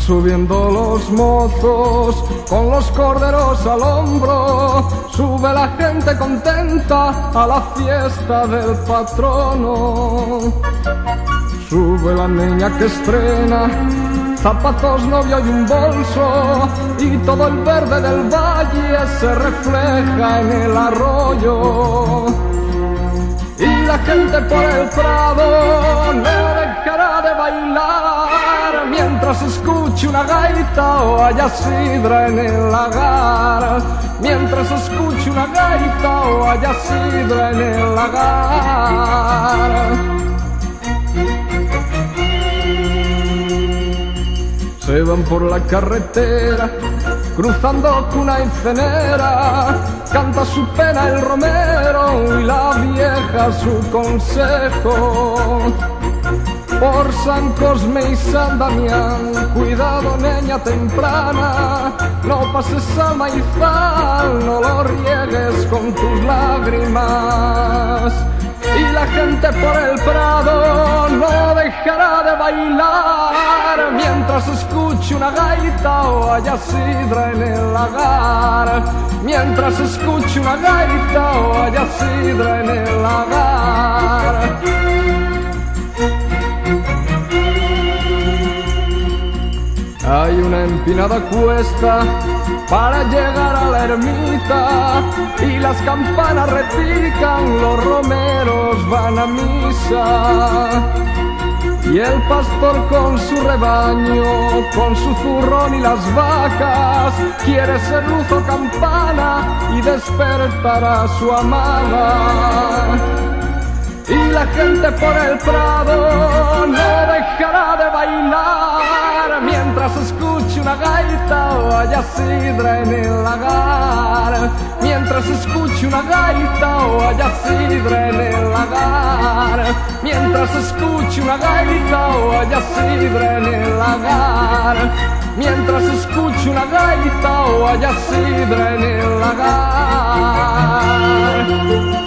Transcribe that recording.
subiendo los mozos con los corderos al hombro, sube la gente contenta a la fiesta del patrono. Sube la niña que estrena zapatos, novio y un bolso, y todo el verde del valle se refleja en el arroyo. Y la gente por el prado no dejará de bailar mientras escuche una gaita o haya sidra en el lagar. Mientras escuche una gaita o haya sidra en el lagar. Se van por la carretera, cruzando Cuna y Cenera, canta su pena el romero y la vieja su consejo. Por San Cosme y San Damián, cuidado niña temprana, no pases al maizal, no lo riegues con tus lágrimas. Y la gente por el prado no dejará de bailar mientras escuche una gaita o haya sidra en el lagar. Mientras escuche una gaita o haya sidra en el lagar. Hay una empinada cuesta para llegar a la ermita y las campanas repican, los romeros van a misa. Y el pastor con su rebaño, con su zurrón y las vacas, quiere ser luz o campana y despertar a su amada. Y la gente por el prado no dejará de bailar mientras escuche una gaita o haya sidra en el lagar. Mientras escuche una gaita o haya sidra en el lagar. Mientras escuche una gaita o haya sidra en el lagar. Mientras escuche una gaita o haya sidra en el lagar.